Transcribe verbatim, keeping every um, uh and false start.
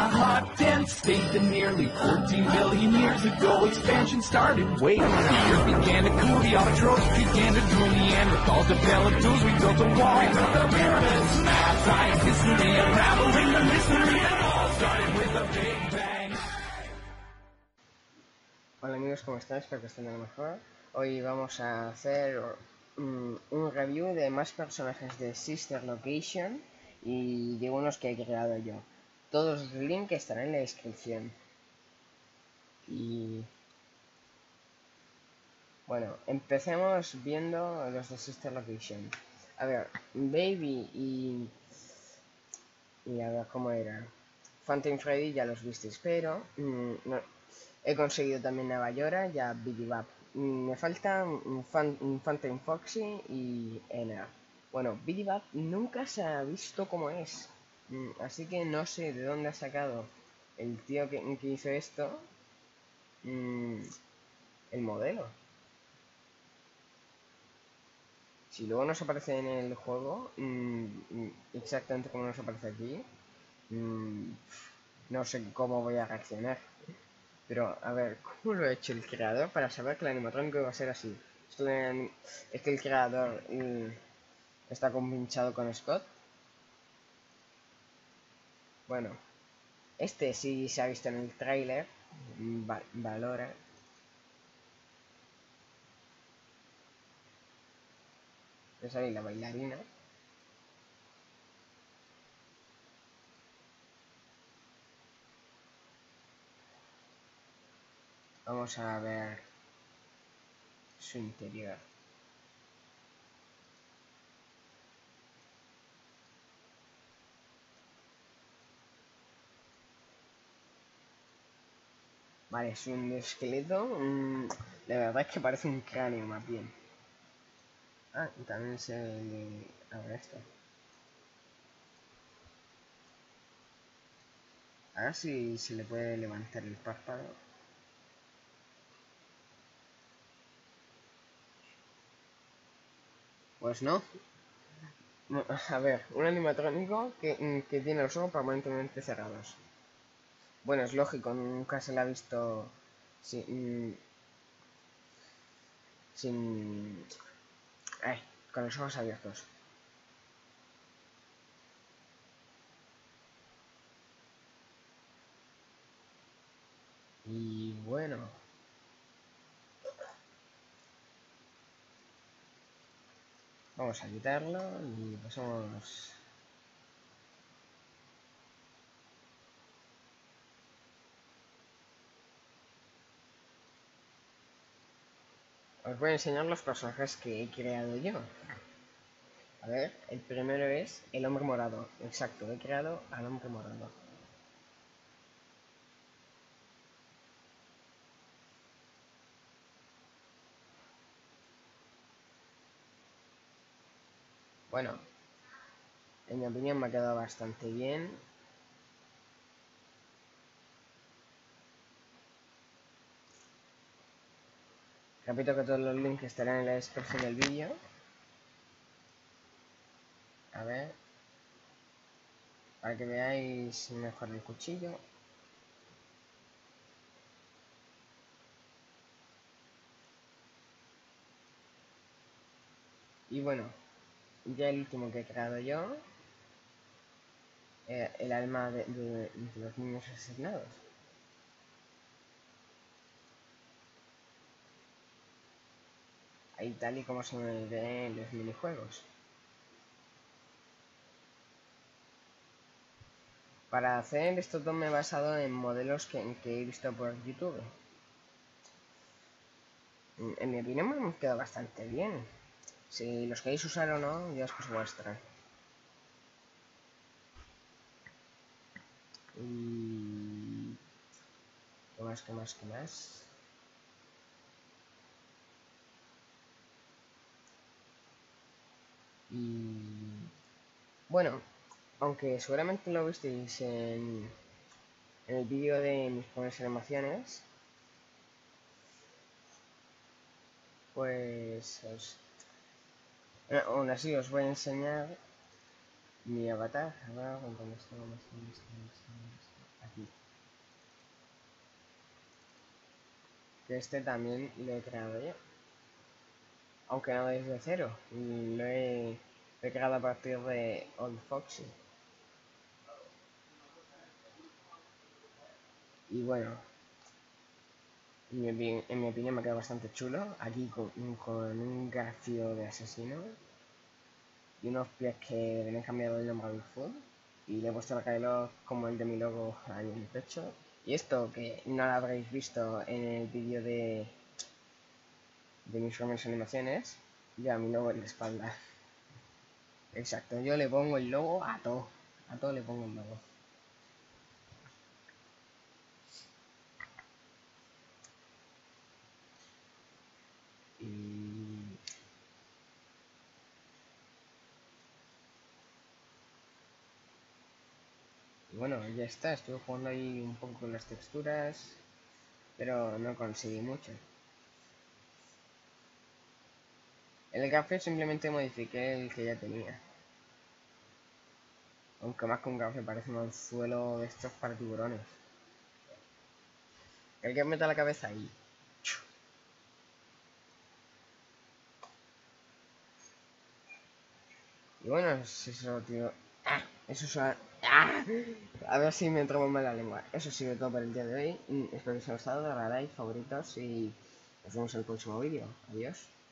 hot, dense state that nearly fourteen billion years ago expansion started. Wait, the earth began to cool, the autotrophs began to drool, Neanderthals developed tools, we built a wall, we built the pyramids, math, science, history, unraveling the mystery, it all started with a big bang. Hola amigos, ¿cómo están? Espero que estén de lo mejor. Hoy vamos a hacer um, un review de más personajes de Sister Location y de unos que he creado yo. Todos los links estarán en la descripción. Y bueno, empecemos viendo los de Sister Location. A ver, Baby y... y a ver cómo era. Phantom Freddy ya los visteis, pero mmm, no, he conseguido también Nueva York y a Bidybab. Mm, me falta un, fan, un Phantom Foxy y Ena. Bueno, Bidybab nunca se ha visto cómo es. Mm, así que no sé de dónde ha sacado el tío que, que hizo esto mm, el modelo. Si luego nos aparece en el juego mmm, exactamente como nos aparece aquí, mmm, no sé cómo voy a reaccionar. Pero, a ver, ¿cómo lo ha hecho el creador para saber que el animatrónico va a ser así? Es que el creador mm, está compinchado con Scott. Bueno, este sí se ha visto en el tráiler. Va Valora. Es ahí la bailarina. Vamos a ver su interior. Vale, es un esqueleto. Mmm, la verdad es que parece un cráneo más bien. Ah, y también se le abre esto. Ahora sí se le puede levantar el párpado. Pues no. A ver, un animatrónico que, que tiene los ojos permanentemente cerrados. Bueno, es lógico, nunca se le ha visto sin... sin... Ay, con los ojos abiertos. Y bueno... Vamos a quitarlo y pasamos... Os voy a enseñar los personajes que he creado yo. A ver, el primero es el hombre morado. Exacto, he creado al hombre morado. Bueno, en mi opinión me ha quedado bastante bien. Repito que todos los links estarán en la descripción del vídeo. A ver, para que veáis mejor el cuchillo. Y bueno, ya el último que he creado yo, eh, el alma de, de, de los niños asesinados. Ahí tal y como se me ve en los minijuegos. Para hacer esto todo me he basado en modelos que, que he visto por YouTube. En mi opinión me han quedado bastante bien. Si los queréis usar o no, ya es cosa vuestra. Y... ¿Qué más, qué más, qué más? Y... Bueno, aunque seguramente lo visteis en, en el vídeo de mis primeras animaciones, pues os, aún así os voy a enseñar mi avatar. A ver, ¿dónde está? ¿Dónde está? ¿Dónde está? ¿Dónde está? aquí. Que este también lo he creado yo. Aunque no desde cero. Lo he, lo he creado a partir de Old Foxy. Y bueno, en mi, en mi opinión me queda bastante chulo. Aquí con, con un grafio de asesino. Y unos pies que le han cambiado el nombre a Bigfoot. Y le he puesto el reloj como el de mi logo ahí en el pecho. Y esto que no lo habréis visto en el vídeo de, de mis primeras animaciones. Ya mi logo en la espalda. Exacto, yo le pongo el logo a todo. A todo le pongo el logo. Y... y bueno, ya está. Estuve jugando ahí un poco con las texturas. Pero no conseguí mucho. En el grafio simplemente modifiqué el que ya tenía. Aunque más que un grafio parece un anzuelo de estos para tiburones. El que meta la cabeza ahí. Y bueno, eso, tío. ¡Ah! Eso es... ¡Ah! A ver si me trabo mal la lengua. Eso ha sido todo por el día de hoy. Espero que os haya gustado, darle like, favoritos y nos vemos en el próximo vídeo. Adiós.